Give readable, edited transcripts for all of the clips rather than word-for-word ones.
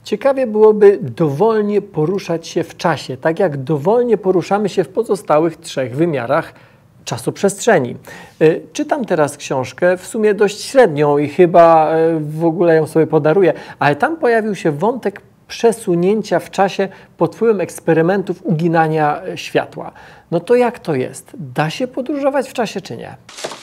Ciekawie byłoby dowolnie poruszać się w czasie, tak jak dowolnie poruszamy się w pozostałych trzech wymiarach czasoprzestrzeni. Czytam teraz książkę, w sumie dość średnią i chyba w ogóle ją sobie podaruję, ale tam pojawił się wątek przesunięcia w czasie pod wpływem eksperymentów uginania światła. No to jak to jest? Da się podróżować w czasie czy nie?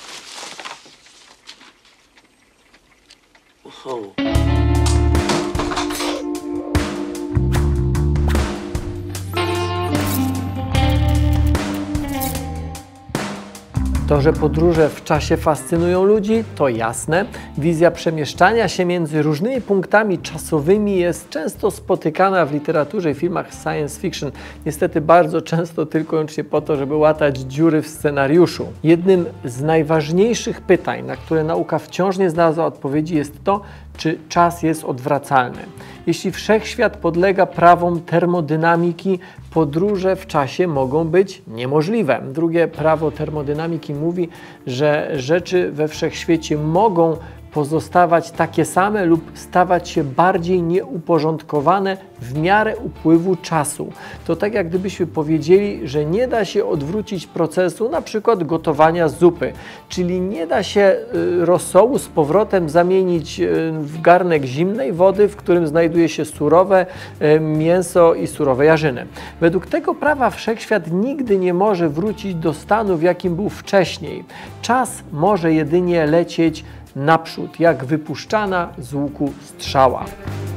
To, że podróże w czasie fascynują ludzi, to jasne. Wizja przemieszczania się między różnymi punktami czasowymi jest często spotykana w literaturze i filmach science fiction. Niestety bardzo często tylko i wyłącznie po to, żeby łatać dziury w scenariuszu. Jednym z najważniejszych pytań, na które nauka wciąż nie znalazła odpowiedzi, jest to, czy czas jest odwracalny. Jeśli wszechświat podlega prawom termodynamiki, podróże w czasie mogą być niemożliwe. Drugie prawo termodynamiki mówi, że rzeczy we wszechświecie mogą pozostawać takie same lub stawać się bardziej nieuporządkowane w miarę upływu czasu. To tak jak gdybyśmy powiedzieli, że nie da się odwrócić procesu na przykład gotowania zupy, czyli nie da się rosołu z powrotem zamienić w garnek zimnej wody, w którym znajduje się surowe mięso i surowe jarzyny. Według tego prawa wszechświat nigdy nie może wrócić do stanu, w jakim był wcześniej. Czas może jedynie lecieć naprzód, jak wypuszczana z łuku strzała.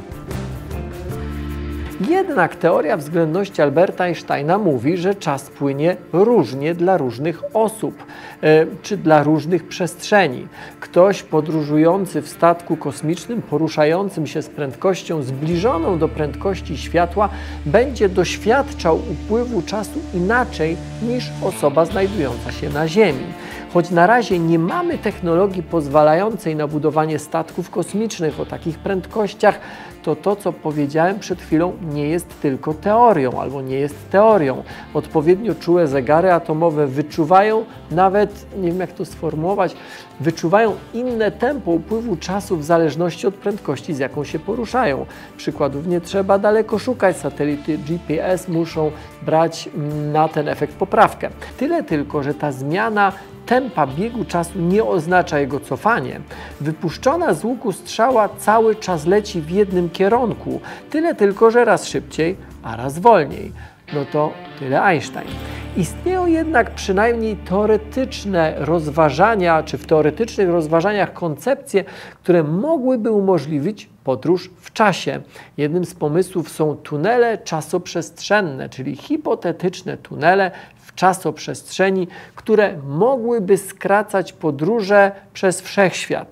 Jednak teoria względności Alberta Einsteina mówi, że czas płynie różnie dla różnych osób, czy dla różnych przestrzeni. Ktoś podróżujący w statku kosmicznym, poruszającym się z prędkością zbliżoną do prędkości światła, będzie doświadczał upływu czasu inaczej niż osoba znajdująca się na Ziemi. Choć na razie nie mamy technologii pozwalającej na budowanie statków kosmicznych o takich prędkościach, to, co powiedziałem przed chwilą, nie jest tylko teorią albo nie jest teorią. Odpowiednio czułe zegary atomowe wyczuwają nawet, nie wiem jak to sformułować, wyczuwają inne tempo upływu czasu w zależności od prędkości, z jaką się poruszają. Przykładów nie trzeba daleko szukać, satelity GPS muszą brać na ten efekt poprawkę. Tyle tylko, że ta zmiana tempa biegu czasu nie oznacza jego cofanie. Wypuszczona z łuku strzała cały czas leci w jednym kierunku, tyle tylko, że raz szybciej, a raz wolniej. No to tyle Einstein. Istnieją jednak przynajmniej teoretyczne rozważania, czy w teoretycznych rozważaniach koncepcje, które mogłyby umożliwić podróż w czasie. Jednym z pomysłów są tunele czasoprzestrzenne, czyli hipotetyczne tunele w czasoprzestrzeni, które mogłyby skracać podróże przez wszechświat.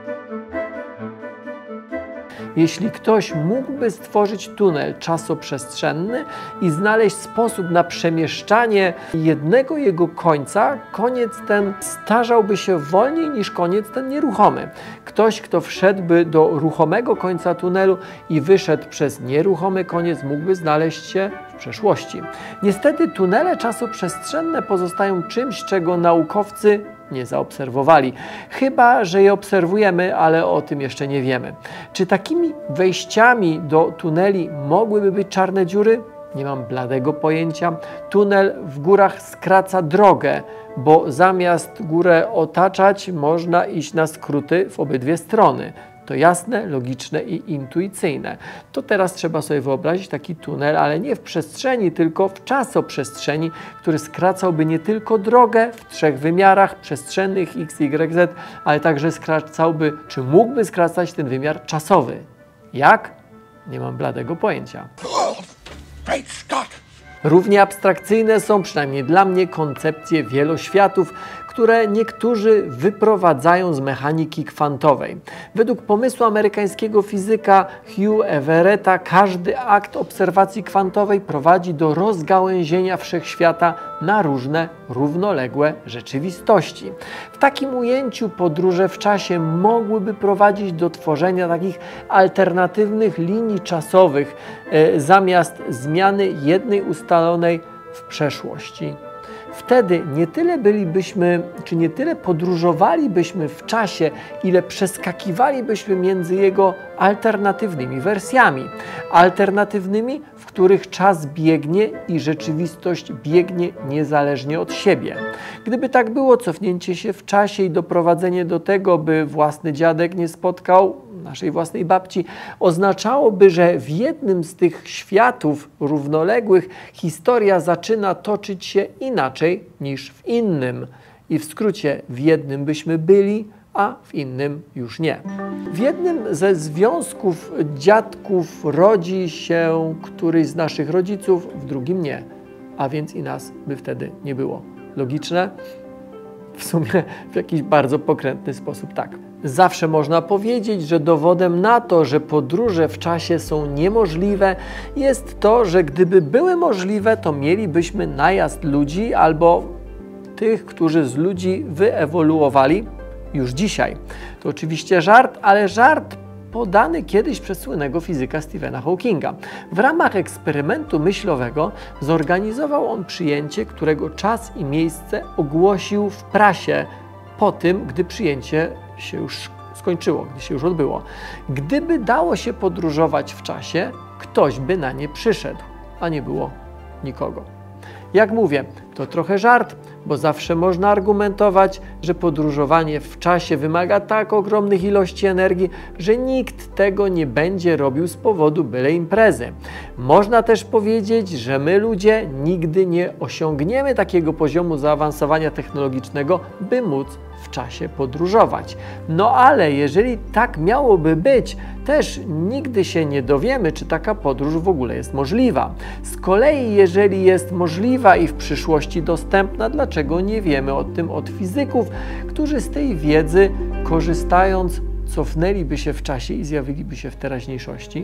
Jeśli ktoś mógłby stworzyć tunel czasoprzestrzenny i znaleźć sposób na przemieszczanie jednego jego końca, koniec ten starzałby się wolniej niż koniec ten nieruchomy. Ktoś, kto wszedłby do ruchomego końca tunelu i wyszedł przez nieruchomy koniec, mógłby znaleźć się w przeszłości. Niestety tunele czasoprzestrzenne pozostają czymś, czego naukowcy nie zaobserwowali. Chyba że je obserwujemy, ale o tym jeszcze nie wiemy. Czy takimi wejściami do tuneli mogłyby być czarne dziury? Nie mam bladego pojęcia. Tunel w górach skraca drogę, bo zamiast górę otaczać, można iść na skróty w obydwie strony. To jasne, logiczne i intuicyjne. To teraz trzeba sobie wyobrazić taki tunel, ale nie w przestrzeni, tylko w czasoprzestrzeni, który skracałby nie tylko drogę w trzech wymiarach przestrzennych x, y, z, ale także skracałby, czy mógłby skracać ten wymiar czasowy. Jak? Nie mam bladego pojęcia. Great Scott! Równie abstrakcyjne są, przynajmniej dla mnie, koncepcje wieloświatów, które niektórzy wyprowadzają z mechaniki kwantowej. Według pomysłu amerykańskiego fizyka Hugh Everetta każdy akt obserwacji kwantowej prowadzi do rozgałęzienia wszechświata na różne, równoległe rzeczywistości. W takim ujęciu podróże w czasie mogłyby prowadzić do tworzenia takich alternatywnych linii czasowych zamiast zmiany jednej ustalonej w przeszłości Wtedy nie tyle bylibyśmy, czy nie tyle podróżowalibyśmy w czasie, ile przeskakiwalibyśmy między jego alternatywnymi wersjami. Alternatywnymi, w których czas biegnie i rzeczywistość biegnie niezależnie od siebie. Gdyby tak było, cofnięcie się w czasie i doprowadzenie do tego, by własny dziadek nie spotkał naszej własnej babci, oznaczałoby, że w jednym z tych światów równoległych historia zaczyna toczyć się inaczej niż w innym. I w skrócie, w jednym byśmy byli, a w innym już nie. W jednym ze związków dziadków rodzi się któryś z naszych rodziców, w drugim nie, a więc i nas by wtedy nie było. Logiczne? W sumie w jakiś bardzo pokrętny sposób tak. Zawsze można powiedzieć, że dowodem na to, że podróże w czasie są niemożliwe, jest to, że gdyby były możliwe, to mielibyśmy najazd ludzi albo tych, którzy z ludzi wyewoluowali już dzisiaj. To oczywiście żart, ale żart podany kiedyś przez słynnego fizyka Stephena Hawkinga. W ramach eksperymentu myślowego zorganizował on przyjęcie, którego czas i miejsce ogłosił w prasie po tym, gdy przyjęcie się już skończyło, gdy się już odbyło. Gdyby dało się podróżować w czasie, ktoś by na nie przyszedł, a nie było nikogo. Jak mówię, to trochę żart, bo zawsze można argumentować, że podróżowanie w czasie wymaga tak ogromnych ilości energii, że nikt tego nie będzie robił z powodu byle imprezy. Można też powiedzieć, że my ludzie nigdy nie osiągniemy takiego poziomu zaawansowania technologicznego, by móc w czasie podróżować. No ale jeżeli tak miałoby być, też nigdy się nie dowiemy, czy taka podróż w ogóle jest możliwa. Z kolei, jeżeli jest możliwa i w przyszłości dostępna, dlaczego nie wiemy o tym od fizyków, którzy z tej wiedzy, korzystając, cofnęliby się w czasie i zjawiliby się w teraźniejszości?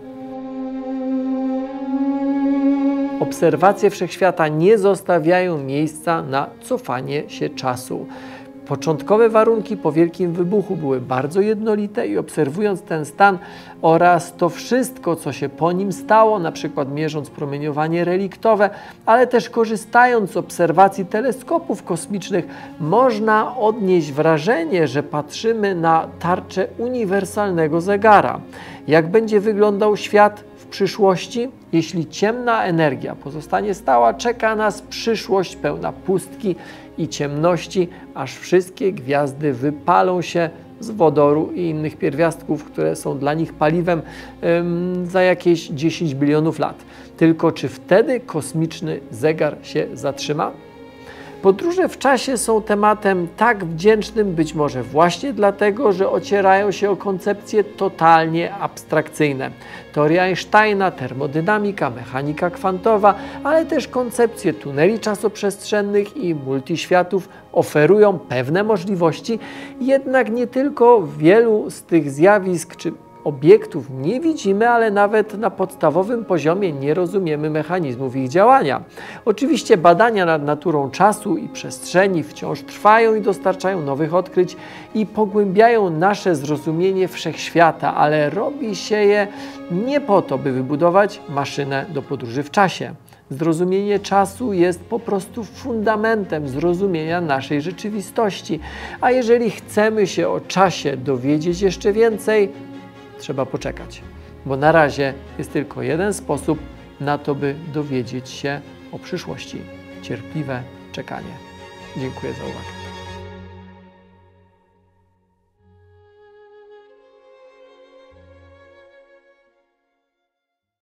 Obserwacje wszechświata nie zostawiają miejsca na cofanie się czasu. Początkowe warunki po Wielkim Wybuchu były bardzo jednolite i obserwując ten stan oraz to wszystko, co się po nim stało, na przykład mierząc promieniowanie reliktowe, ale też korzystając z obserwacji teleskopów kosmicznych, można odnieść wrażenie, że patrzymy na tarczę uniwersalnego zegara. Jak będzie wyglądał świat w przyszłości? Jeśli ciemna energia pozostanie stała, czeka nas przyszłość pełna pustki i ciemności, aż wszystkie gwiazdy wypalą się z wodoru i innych pierwiastków, które są dla nich paliwem za jakieś 10 bilionów lat. Tylko czy wtedy kosmiczny zegar się zatrzyma? Podróże w czasie są tematem tak wdzięcznym być może właśnie dlatego, że ocierają się o koncepcje totalnie abstrakcyjne. Teoria Einsteina, termodynamika, mechanika kwantowa, ale też koncepcje tuneli czasoprzestrzennych i multiświatów oferują pewne możliwości, jednak nie tylko wielu z tych zjawisk czy obiektów nie widzimy, ale nawet na podstawowym poziomie nie rozumiemy mechanizmów ich działania. Oczywiście badania nad naturą czasu i przestrzeni wciąż trwają i dostarczają nowych odkryć i pogłębiają nasze zrozumienie wszechświata, ale robi się je nie po to, by wybudować maszynę do podróży w czasie. Zrozumienie czasu jest po prostu fundamentem zrozumienia naszej rzeczywistości, a jeżeli chcemy się o czasie dowiedzieć jeszcze więcej, trzeba poczekać, bo na razie jest tylko jeden sposób na to, by dowiedzieć się o przyszłości. Cierpliwe czekanie. Dziękuję za uwagę.